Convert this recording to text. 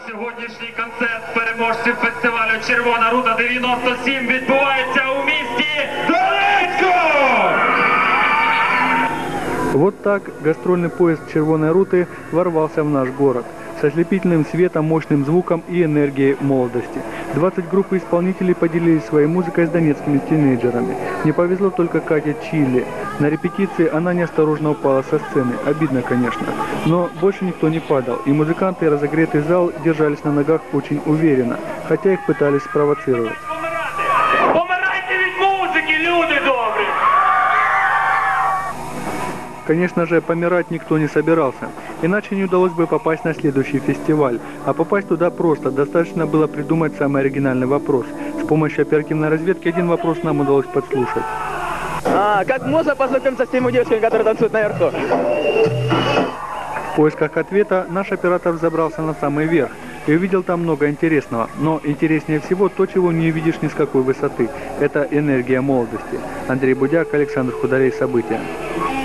Сьогоднішній концерт переможців фестивалю «Червона рута 97» відбувається у місті Донецьку! Вот так гастрольный поезд «Червоной руты» ворвался в наш город с ослепительным светом, мощным звуком и энергией молодости. 20 групп исполнителей поделились своей музыкой с донецкими тинейджерами. Не повезло только Кате Чили. На репетиции она неосторожно упала со сцены. Обидно, конечно. Но больше никто не падал, и музыканты и разогретый зал держались на ногах очень уверенно, хотя их пытались спровоцировать. Помирайте від музики, люди добрі! Конечно же, помирать никто не собирался, иначе не удалось бы попасть на следующий фестиваль. А попасть туда просто, достаточно было придумать самый оригинальный вопрос. С помощью оперативной разведки один вопрос нам удалось подслушать. Как можно познакомиться с теми девушками, которые танцуют наверху? В поисках ответа наш оператор забрался на самый верх и увидел там много интересного. Но интереснее всего то, чего не увидишь ни с какой высоты. Это энергия молодости. Андрей Будяк, Александр Хударей. События.